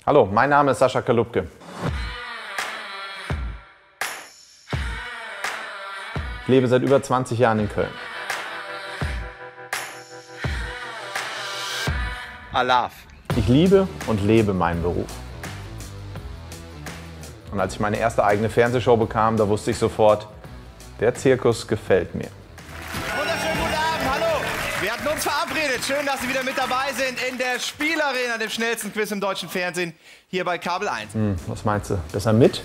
Hallo, mein Name ist Sascha Kalupke. Ich lebe seit über 20 Jahren in Köln. Alaf. Ich liebe und lebe meinen Beruf. Und als ich meine erste eigene Fernsehshow bekam, da wusste ich sofort, der Zirkus gefällt mir. Wunderschönen guten Abend, hallo. Wir hatten uns verabredet. Schön, dass Sie wieder mit dabei sind in der Spielarena, dem schnellsten Quiz im deutschen Fernsehen, hier bei Kabel 1. Was meinst du? Besser mit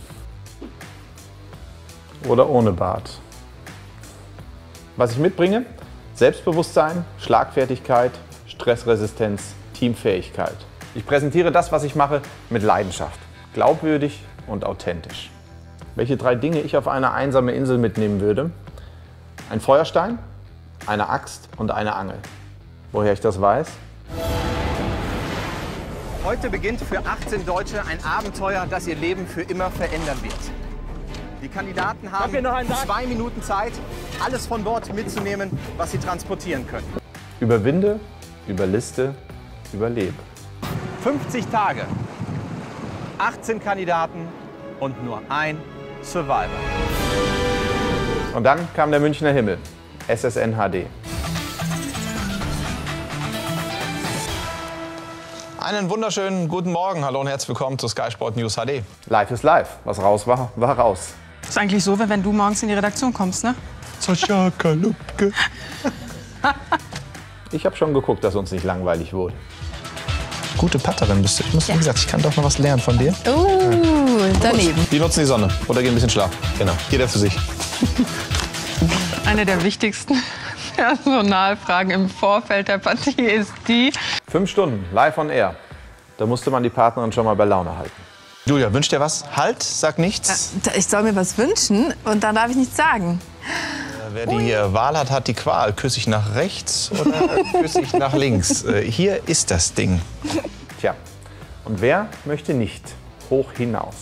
oder ohne Bart? Was ich mitbringe? Selbstbewusstsein, Schlagfertigkeit, Stressresistenz, Teamfähigkeit. Ich präsentiere das, was ich mache, mit Leidenschaft, glaubwürdig und authentisch. Welche 3 Dinge ich auf eine einsame Insel mitnehmen würde? Ein Feuerstein, eine Axt und eine Angel. Woher ich das weiß? Heute beginnt für 18 Deutsche ein Abenteuer, das ihr Leben für immer verändern wird. Die Kandidaten haben 2 Minuten Zeit, alles von Bord mitzunehmen, was sie transportieren können. Überwinde, überliste, überlebe. 50 Tage, 18 Kandidaten und nur ein Survivor. Und dann kam der Münchner Himmel, SSN HD. Einen wunderschönen guten Morgen. Hallo und herzlich willkommen zu Sky Sport News HD. Live ist live. Was raus war, war raus. Ist eigentlich so, wenn du morgens in die Redaktion kommst, ne? Sascha Kalupke. Ich habe schon geguckt, dass uns nicht langweilig wurde. Gute Putterin bist du. Wie gesagt, ich kann doch noch was lernen von dir. Daneben. Die nutzen die Sonne oder gehen ein bisschen schlafen. Genau. Jeder für sich. Eine der wichtigsten Personalfragen im Vorfeld der Partie ist die: 5 Stunden, live on air. Da musste man die Partnerin schon mal bei Laune halten. Julia, wünsch dir was? Halt, sag nichts. Ich soll mir was wünschen und dann darf ich nichts sagen. Wer die Wahl hat, hat die Qual. Küsse ich nach rechts oder küsse ich nach links? Hier ist das Ding. Tja, und wer möchte nicht hoch hinaus?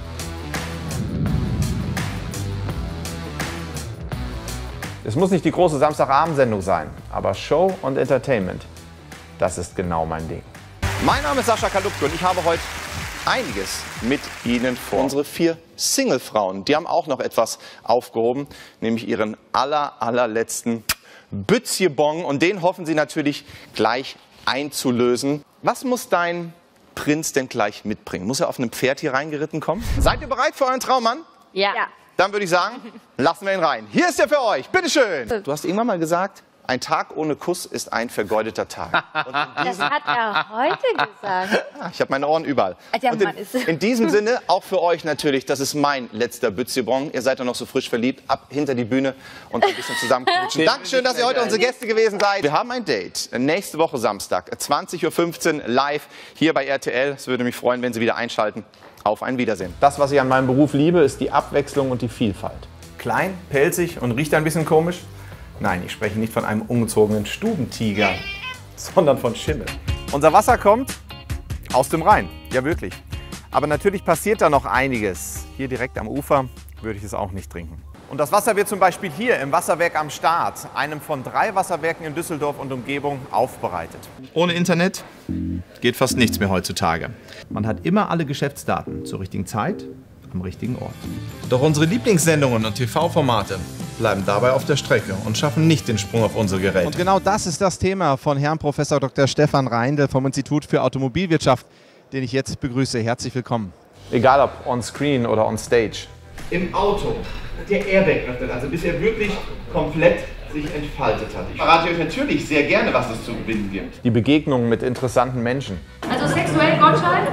Es muss nicht die große Samstagabendsendung sein, aber Show und Entertainment, das ist genau mein Ding. Mein Name ist Sascha Kalupke und ich habe heute einiges mit Ihnen vor. Unsere 4 Single-Frauen, die haben auch noch etwas aufgehoben, nämlich ihren allerletzten Bützjebon. Und den hoffen sie natürlich gleich einzulösen. Was muss dein Prinz denn gleich mitbringen? Muss er auf einem Pferd hier reingeritten kommen? Seid ihr bereit für euren Traummann? Ja. Dann würde ich sagen, lassen wir ihn rein. Hier ist er für euch, bitteschön. Du hast irgendwann mal gesagt, ein Tag ohne Kuss ist ein vergeudeter Tag. Das hat er heute gesagt. Ich habe meine Ohren überall. Der Und Mann ist in diesem Sinne, auch für euch natürlich, das ist mein letzter Bützjebon. Ihr seid doch noch so frisch verliebt. Ab hinter die Bühne und ein bisschen zusammenknutschen. Dankeschön, dass ihr heute unsere Gäste gewesen seid. Wir haben ein Date. Nächste Woche Samstag, 20:15 Uhr live hier bei RTL. Es würde mich freuen, wenn Sie wieder einschalten. Auf ein Wiedersehen. Das, was ich an meinem Beruf liebe, ist die Abwechslung und die Vielfalt. Klein, pelzig und riecht ein bisschen komisch? Nein, ich spreche nicht von einem ungezogenen Stubentiger, sondern von Schimmel. Unser Wasser kommt aus dem Rhein, ja wirklich. Aber natürlich passiert da noch einiges. Hier direkt am Ufer würde ich es auch nicht trinken. Und das Wasser wird zum Beispiel hier im Wasserwerk am Start, einem von 3 Wasserwerken in Düsseldorf und Umgebung, aufbereitet. Ohne Internet geht fast nichts mehr heutzutage. Man hat immer alle Geschäftsdaten zur richtigen Zeit, am richtigen Ort. Doch unsere Lieblingssendungen und TV-Formate bleiben dabei auf der Strecke und schaffen nicht den Sprung auf unsere Geräte. Und genau das ist das Thema von Herrn Prof. Dr. Stefan Reindl vom Institut für Automobilwirtschaft, den ich jetzt begrüße. Herzlich willkommen. Egal ob on screen oder on stage. Im Auto der Airbag öffnet, also bis er wirklich komplett sich entfaltet hat. Ich verrate euch natürlich sehr gerne, was es zu gewinnen gibt. Die Begegnung mit interessanten Menschen. Also sexuell Gottschalk?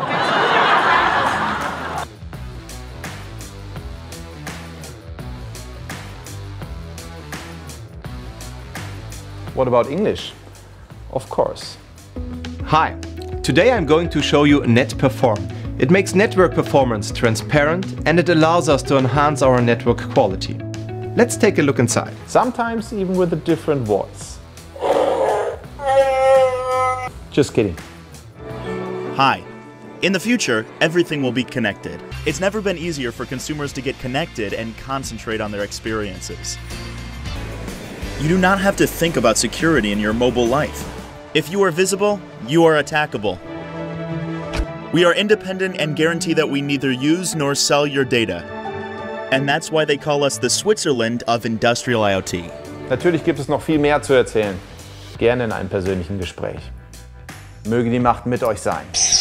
What about English? Of course. Hi, today I'm going to show you Net Perform. It makes network performance transparent and it allows us to enhance our network quality. Let's take a look inside. Sometimes even with a different voice. Just kidding. Hi. In the future, everything will be connected. It's never been easier for consumers to get connected and concentrate on their experiences. You do not have to think about security in your mobile life. If you are visible, you are attackable. We are independent and guarantee that we neither use nor sell your data. And that's why they call us the Switzerland of Industrial IoT. Natürlich gibt es noch viel mehr zu erzählen. Gerne in einem persönlichen Gespräch. Möge die Macht mit euch sein.